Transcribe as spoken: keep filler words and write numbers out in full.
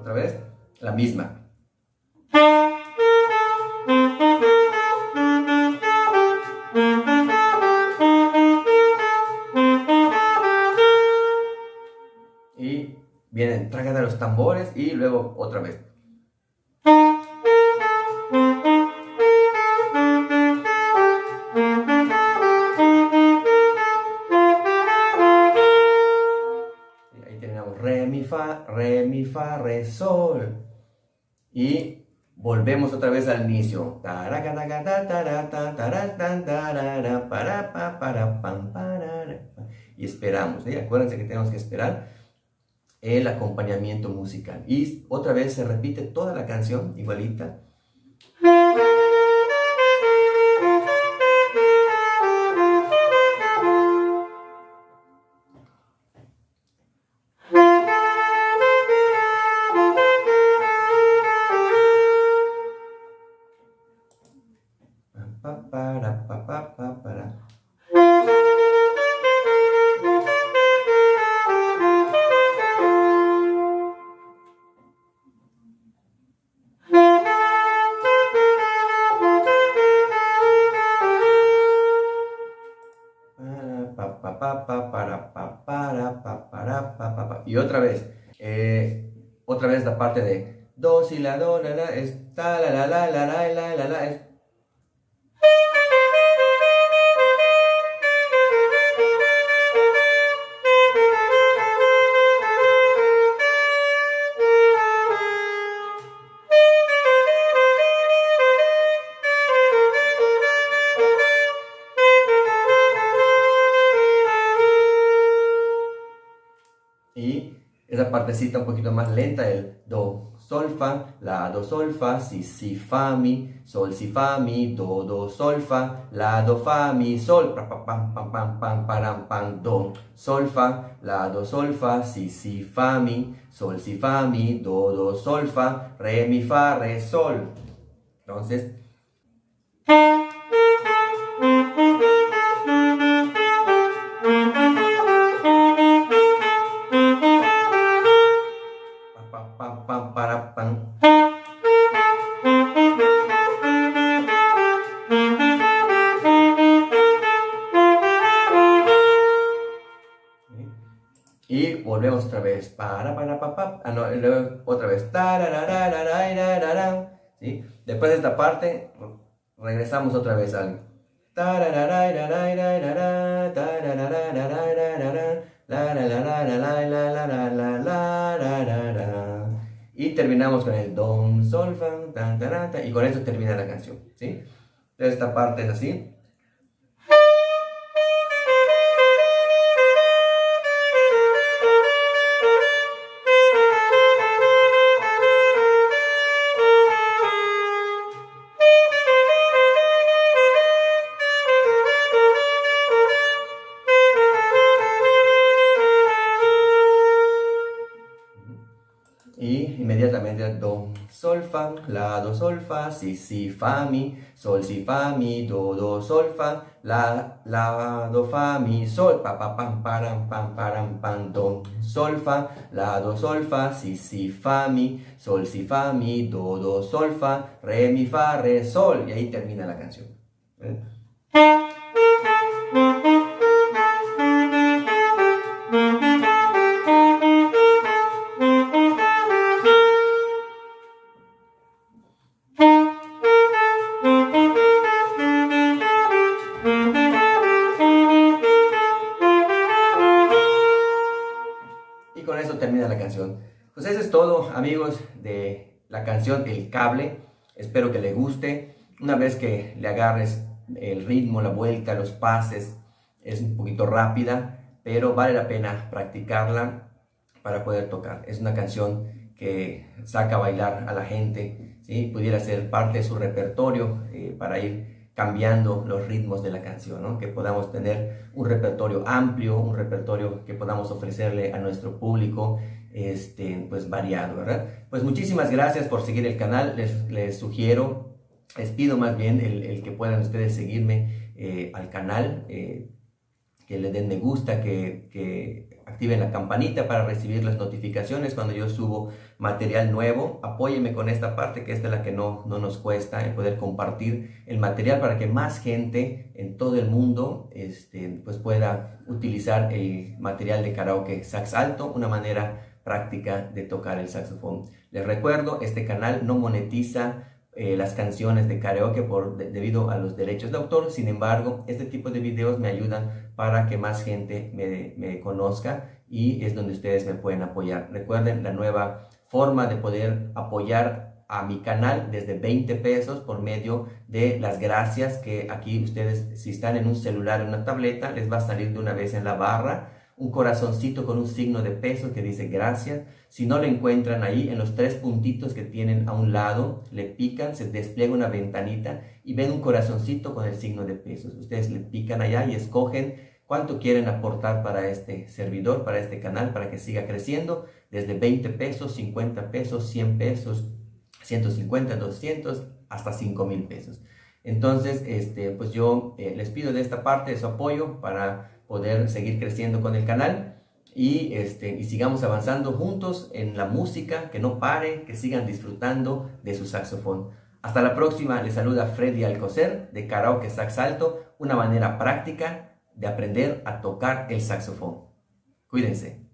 Otra vez, la misma. Y vienen, tragan a los tambores y luego otra vez. Ahí terminamos. Re, mi, fa, re, mi, fa, re, sol. Y volvemos otra vez al inicio. Y esperamos. ¿eh? Acuérdense que tenemos que esperar el acompañamiento musical. Y otra vez se repite toda la canción igualita. Para, pa, pa, pa, para. Y otra vez, eh, otra vez la parte de do, si, la, do, la, la, es ta, la, la, la, la, la, la, la, la, es. Y esa partecita un poquito más lenta, el do, sol, fa, la, do, sol, fa, si, si, fa, mi, sol, si, fa, mi, do, do, sol, fa, la, do, fa, mi, sol, pa, pa, pam, pam, pam, pam, param, pam, do, sol, fa, la, do, sol, fa, si, si, fa, mi, sol, si, fa, mi, do, do, sol, fa, re, mi, fa, re, sol. Entonces, pam, pam, para, pam. Y volvemos otra vez. Para, para, pa, pa. Ah, no, luego otra vez. ¿Sí? Después de esta parte, regresamos otra vez al. Y terminamos con el don, sol, fa, tan, tan, tan, y con eso termina la canción, ¿sí? Entonces esta parte es así. Y inmediatamente do, sol, fa, la, do, sol, fa, si, si, fa, mi, sol, si, fa, mi, do, do, sol, fa, la, la, do, fa, mi, sol, pa, pa, pam, param, pam, param, pam, do, sol, fa, la, do, sol, fa, si, si, fa, mi, sol, si, fa, mi, do, do, sol, fa, re, mi, fa, re, sol. Y ahí termina la canción. ¿Eh? Y con eso termina la canción. Pues eso es todo, amigos, de la canción El Cable. Espero que le guste. Una vez que le agarres el ritmo, la vuelta, los pases, es un poquito rápida, pero vale la pena practicarla para poder tocar. Es una canción que saca a bailar a la gente, ¿sí? Pudiera ser parte de su repertorio eh, para ir cambiando los ritmos de la canción, ¿no? Que podamos tener un repertorio amplio, un repertorio que podamos ofrecerle a nuestro público, este, pues variado, ¿verdad? Pues muchísimas gracias por seguir el canal. Les, les sugiero, les pido más bien el, el que puedan ustedes seguirme eh, al canal, eh, que le den me gusta, que, que activen la campanita para recibir las notificaciones cuando yo subo material nuevo. Apóyeme con esta parte, que esta es la que no, no nos cuesta, el poder compartir el material para que más gente en todo el mundo este, pues pueda utilizar el material de karaoke sax alto, una manera práctica de tocar el saxofón. Les recuerdo, este canal no monetiza Eh, las canciones de karaoke por, de, debido a los derechos de autor. Sin embargo, este tipo de videos me ayudan para que más gente me, me conozca, y es donde ustedes me pueden apoyar. Recuerden la nueva forma de poder apoyar a mi canal desde veinte pesos por medio de las gracias, que aquí ustedes, si están en un celular o una tableta, les va a salir de una vez en la barra un corazoncito con un signo de peso que dice gracias. Si no lo encuentran ahí, en los tres puntitos que tienen a un lado, le pican, se despliega una ventanita y ven un corazoncito con el signo de pesos. Ustedes le pican allá y escogen cuánto quieren aportar para este servidor, para este canal, para que siga creciendo, desde veinte pesos, cincuenta pesos, cien pesos, ciento cincuenta, doscientos, hasta cinco mil pesos. Entonces, este, pues yo eh, les pido de esta parte su apoyo para poder seguir creciendo con el canal, y, este, y sigamos avanzando juntos en la música, que no pare, que sigan disfrutando de su saxofón. Hasta la próxima. Les saluda Freddy Alcocer de Karaoke Sax Alto, una manera práctica de aprender a tocar el saxofón. Cuídense.